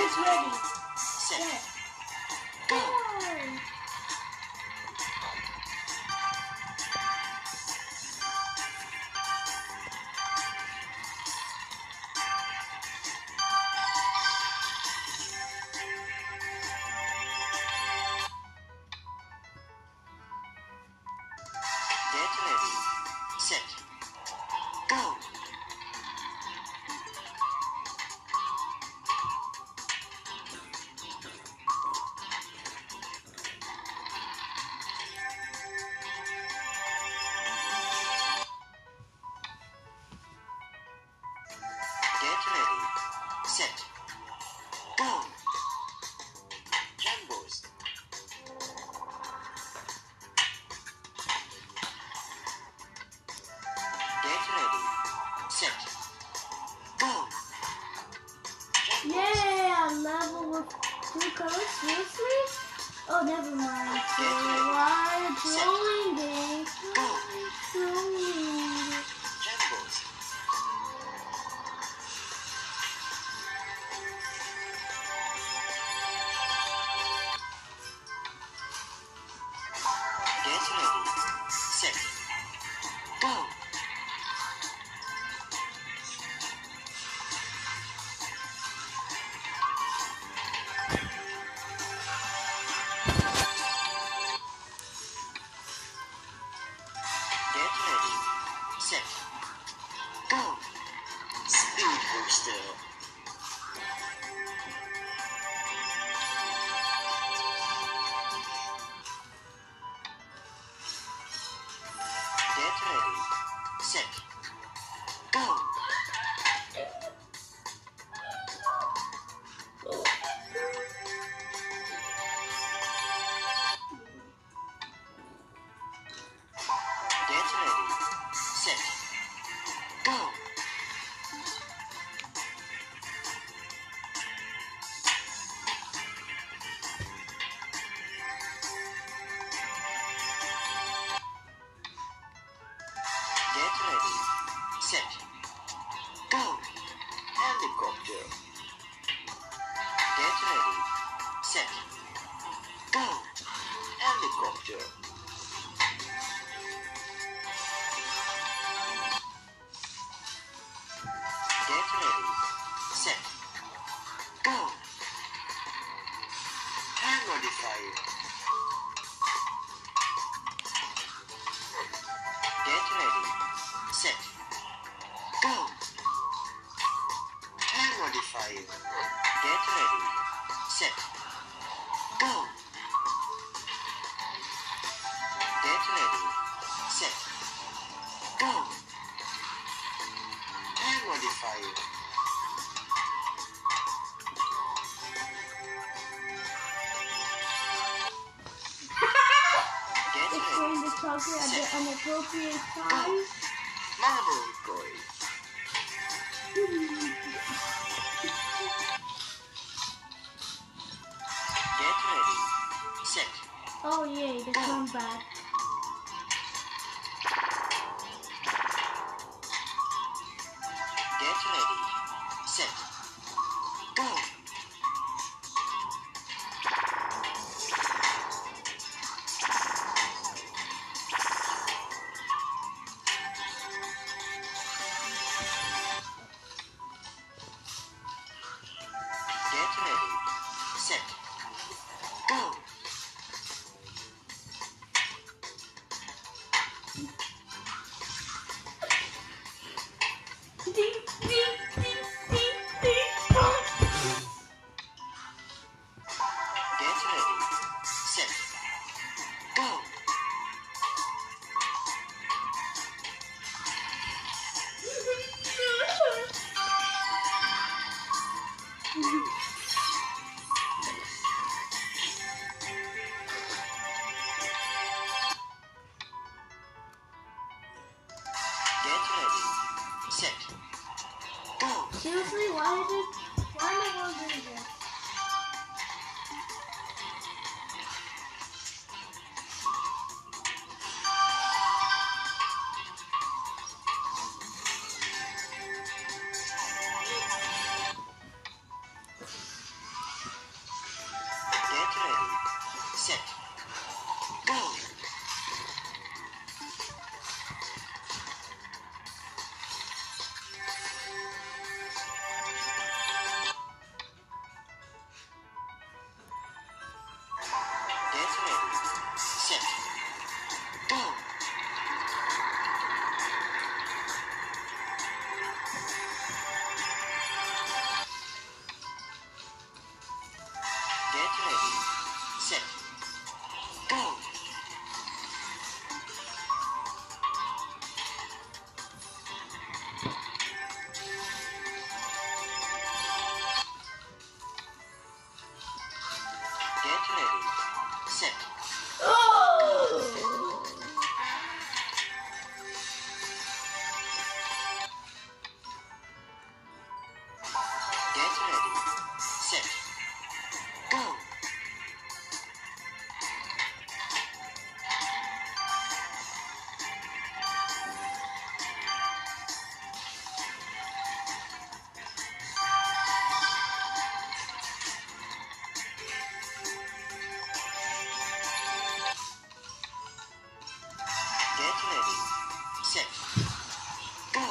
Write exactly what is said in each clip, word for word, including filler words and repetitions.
Get ready. Set. Set. Go. Go. Get ready. Set. Go. Get ready. Set. Go. Jambos. Get ready. Set. Go. Jambos. Yay! I'm level with two colors. Seriously? Oh, never mind. So why trolling game? Go. Trolling. Jambos. Get ready. Set. Go. Get ready. Set. Go. Speed booster. Get ready. Set. Go. Get ready. Set. Go. Get ready. Set. Go. Helicopter. Get ready. Set. Go. Helicopter. Get ready. Set. Go. Time modifier. Get ready. Set. Go. Time modifier. Get ready. Set. Go. Get ready. Set. Go. Time modifier. Get It's ready. going to talk at the inappropriate time. Marble boy. Get ready. Set. Oh yay, the comeback. Get ready. Set. Go. Get ready. Set. Go. Ding, ding, ding, ding, ding, dong. Get ready. Set. Go. Get ready. Set. Go. Seriously, why did why am I going to do this? set, go. Get ready, set, go. Get ready, set, go. Get ready, set, Oh! get ready, set, go. Get ready, set, go.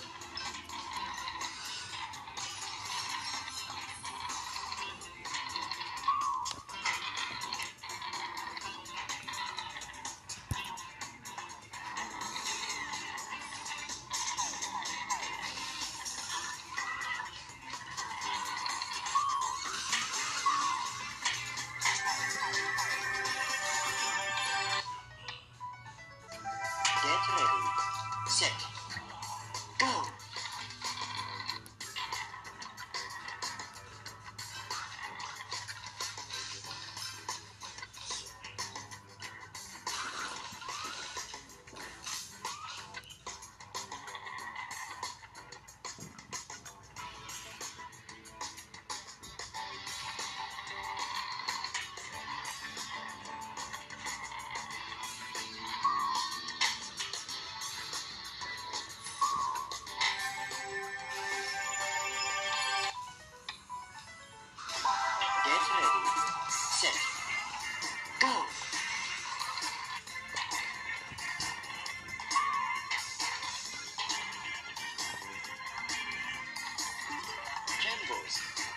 Get ready, set, go. Get ready, set, go. Jambos.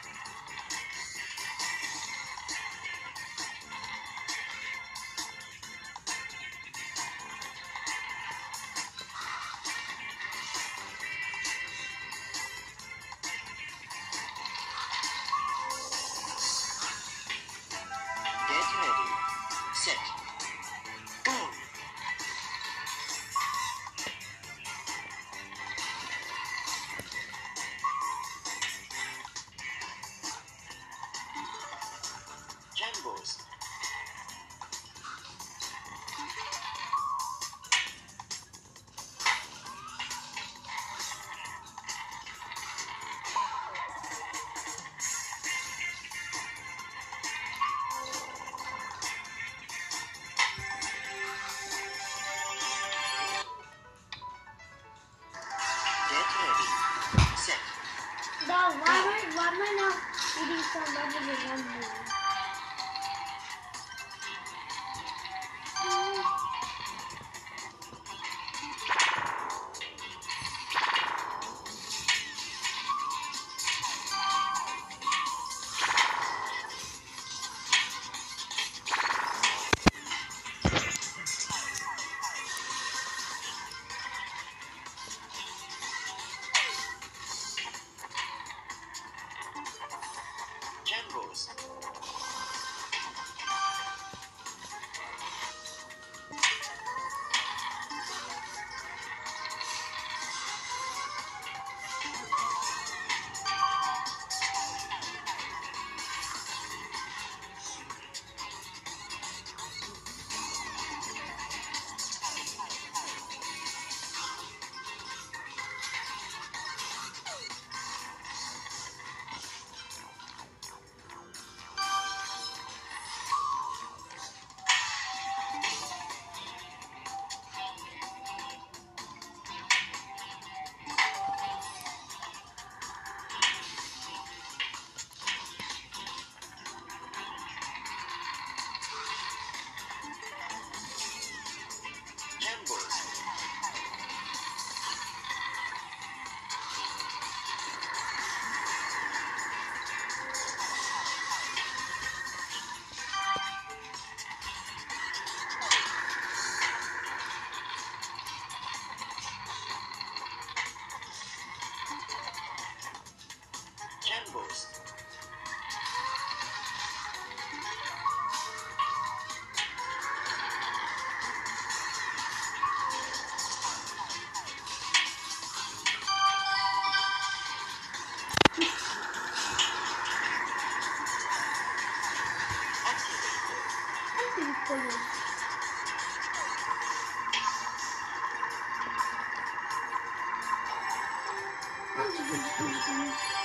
Get ready, set, go. Jambos. Get ready, set, Now, why am I, why am I not eating some other than one more? Jambos. Brilliant. I'm just gonna